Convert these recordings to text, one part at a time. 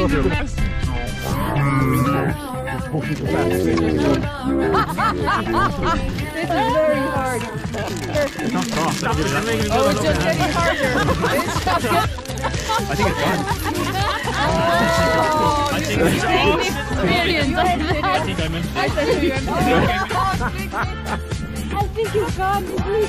This is very hard. Oh, it's just getting harder. I think it's fun. Oh, I think it's experience. I think I'm in. I said to you, I think it's gone.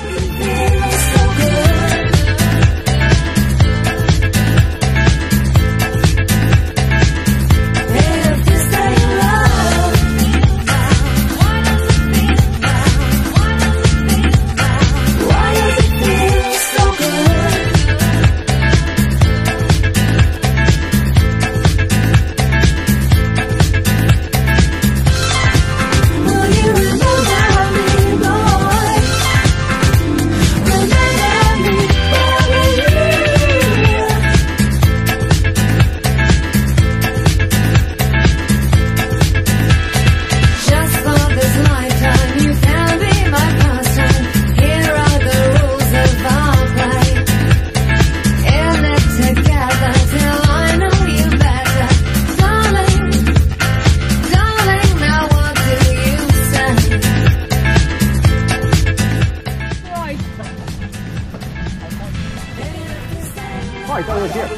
Right, over here.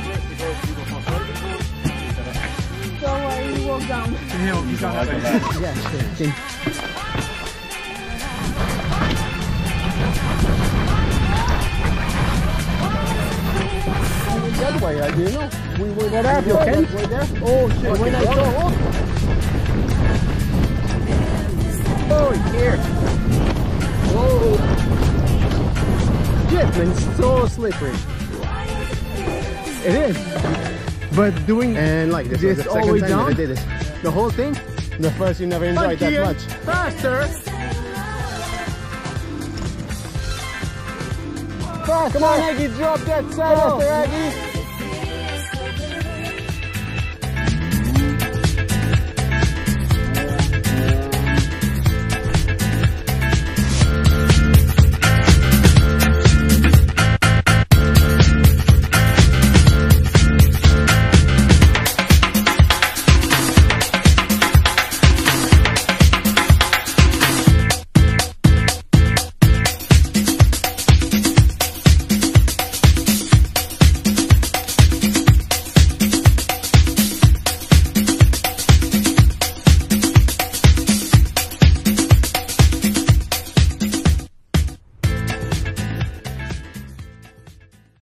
Don't worry, you walk down. He's on that way. Yeah, sure. The other way, you know? We were there. You okay? We're there. Oh shit! When I go, oh, it's here. Whoa! Shit, man, it's so slippery. It is. But doing and like this was the second time that I did it. The whole thing. The first you never enjoyed that much. Faster! Come on, Aggie, drop that saddle. Faster, Aggie.